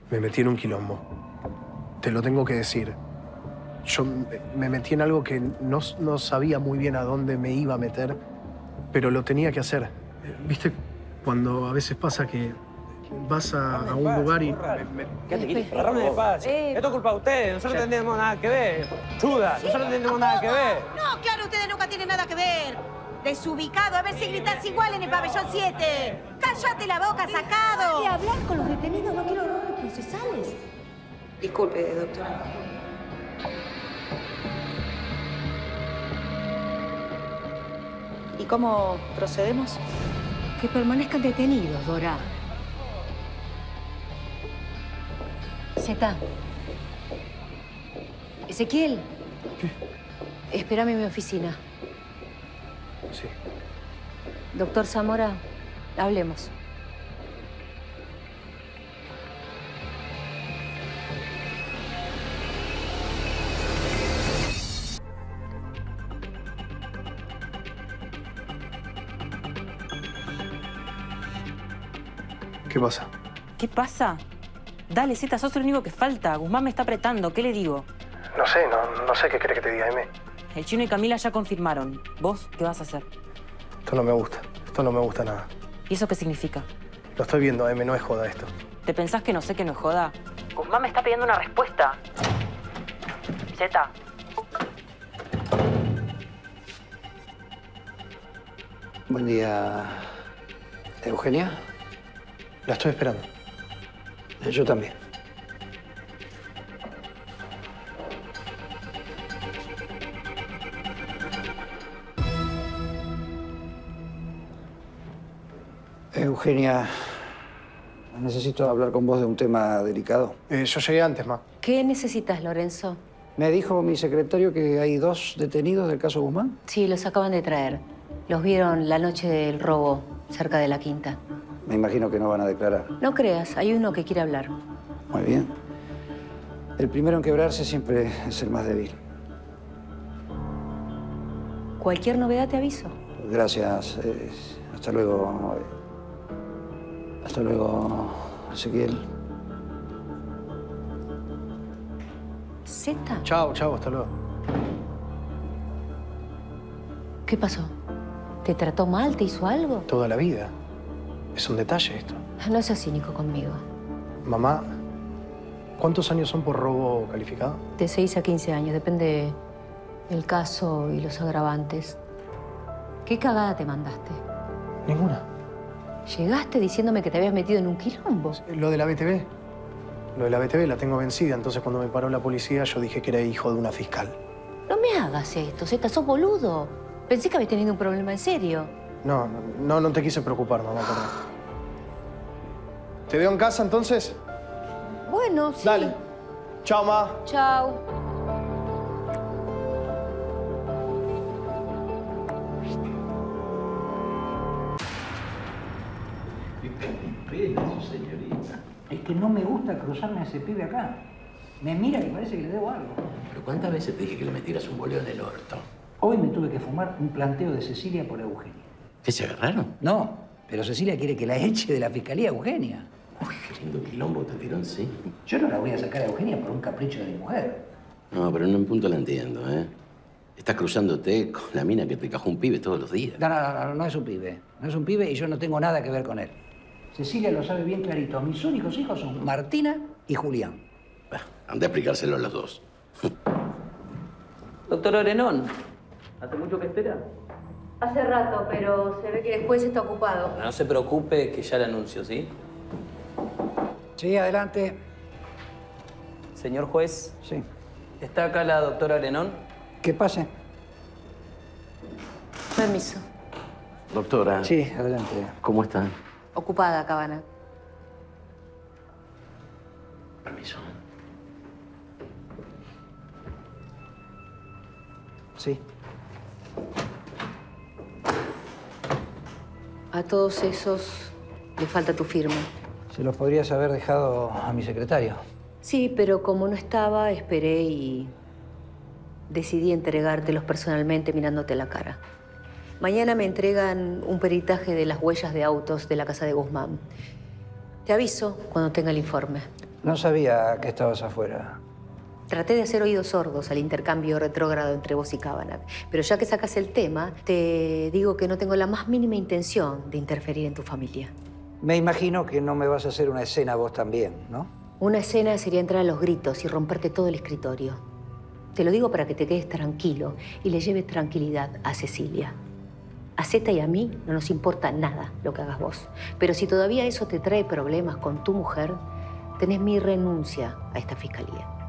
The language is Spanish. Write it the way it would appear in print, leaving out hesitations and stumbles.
Me metí en un quilombo. Te lo tengo que decir. Yo me metí en algo que no sabía muy bien a dónde me iba a meter, pero lo tenía que hacer. ¿Viste cuando a veces pasa que vas a un lugar y... Agarrame de paz. Esto es culpa de ustedes. Nosotros no tenemos nada que ver. Chuda, nosotros no tenemos nada que ver. No, claro, ustedes nunca tienen nada que ver. Desubicado, a ver si gritás igual en el pabellón 7. ¡Cállate la boca, sacado! Y hablar con los detenidos, no quiero errores procesales. Disculpe, doctora. ¿Y cómo procedemos? Que permanezcan detenidos, Dora. Zeta. Ezequiel. ¿Qué? Espérame en mi oficina. Sí. Doctor Zamora, hablemos. ¿Qué pasa? ¿Qué pasa? Dale, Zeta, sos el único que falta. Guzmán me está apretando. ¿Qué le digo? No sé, no sé qué querés que te diga, M. El Chino y Camila ya confirmaron. ¿Vos qué vas a hacer? Esto no me gusta. Esto no me gusta nada. ¿Y eso qué significa? Lo estoy viendo, M. No es joda esto. ¿Te pensás que no sé que no es joda? Guzmán me está pidiendo una respuesta. Zeta. Buen día, Eugenia. La estoy esperando. Yo también. Eugenia, necesito hablar con vos de un tema delicado. Yo llegué antes, ma. ¿Qué necesitas, Lorenzo? Me dijo mi secretario que hay 2 detenidos del caso Guzmán. Sí, los acaban de traer. Los vieron la noche del robo, cerca de la Quinta. Me imagino que no van a declarar. No creas, hay uno que quiere hablar. Muy bien. El primero en quebrarse siempre es el más débil. Cualquier novedad te aviso. Gracias. Hasta luego. Hasta luego, Ezequiel. ¿Zeta? Chao, hasta luego. ¿Qué pasó? ¿Te trató mal? ¿Te hizo algo? Toda la vida. Es un detalle esto. No seas cínico conmigo. Mamá, ¿cuántos años son por robo calificado? De 6 a 15 años, depende del caso y los agravantes. ¿Qué cagada te mandaste? Ninguna. Llegaste diciéndome que te habías metido en un quilombo. Lo de la BTV. Lo de la BTV la tengo vencida, entonces cuando me paró la policía yo dije que era hijo de una fiscal. No me hagas esto, Zeta, sos boludo. Pensé que habías tenido un problema en serio. No te quise preocupar, mamá, perdón. ¿Te veo en casa, entonces? Bueno, sí. Dale. Chao, ma. Chao. Señorita. Es que no me gusta cruzarme a ese pibe acá. Me mira y parece que le debo algo. ¿Pero cuántas veces te dije que le metieras un boleo en el orto? Hoy me tuve que fumar un planteo de Cecilia por Eugenia. ¿Qué, se agarraron? No, pero Cecilia quiere que la eche de la fiscalía a Eugenia. Uy, qué lindo quilombo te tiró en sí. Yo no la voy a sacar a Eugenia por un capricho de mi mujer. No, pero en un punto la entiendo, ¿eh? Estás cruzándote con la mina que te cajó un pibe todos los días. No es un pibe. No es un pibe y yo no tengo nada que ver con él. Cecilia lo sabe bien clarito. Mis únicos hijos son Martina y Julián. Andé a explicárselo a los dos. Doctor Orenón, ¿hace mucho que espera? Hace rato, pero se ve que después está ocupado. No se preocupe, que ya le anuncio, ¿sí? Sí, adelante. Señor juez. Sí. ¿Está acá la doctora Orenón? ¿Qué pase? Permiso. Doctora. Sí, adelante. ¿Cómo está? Ocupada, Cabana. Permiso. Sí. A todos esos le falta tu firma. Se los podrías haber dejado a mi secretario. Sí, pero como no estaba, esperé y decidí entregártelos personalmente mirándote la cara. Mañana me entregan un peritaje de las huellas de autos de la casa de Guzmán. Te aviso cuando tenga el informe. No sabía que estabas afuera. Traté de hacer oídos sordos al intercambio retrógrado entre vos y Cavanagh. Pero ya que sacas el tema, te digo que no tengo la más mínima intención de interferir en tu familia. Me imagino que no me vas a hacer una escena vos también, ¿no? Una escena sería entrar a los gritos y romperte todo el escritorio. Te lo digo para que te quedes tranquilo y le lleves tranquilidad a Cecilia. A Zeta y a mí no nos importa nada lo que hagas vos. Pero si todavía eso te trae problemas con tu mujer, tenés mi renuncia a esta fiscalía.